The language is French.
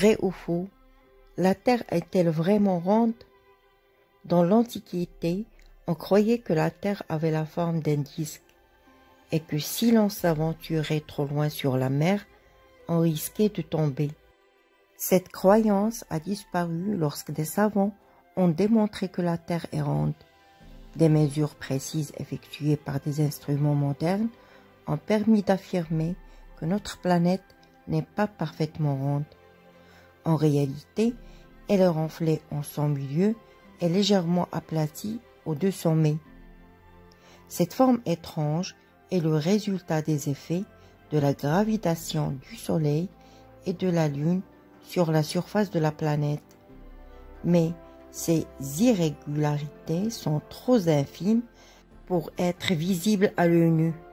Vrai ou faux? La Terre est-elle vraiment ronde? Dans l'Antiquité, on croyait que la Terre avait la forme d'un disque et que si l'on s'aventurait trop loin sur la mer, on risquait de tomber. Cette croyance a disparu lorsque des savants ont démontré que la Terre est ronde. Des mesures précises effectuées par des instruments modernes ont permis d'affirmer que notre planète n'est pas parfaitement ronde. En réalité, elle est renflée en son milieu et légèrement aplatie aux deux sommets. Cette forme étrange est le résultat des effets de la gravitation du Soleil et de la Lune sur la surface de la planète. Mais ces irrégularités sont trop infimes pour être visibles à l'œil nu.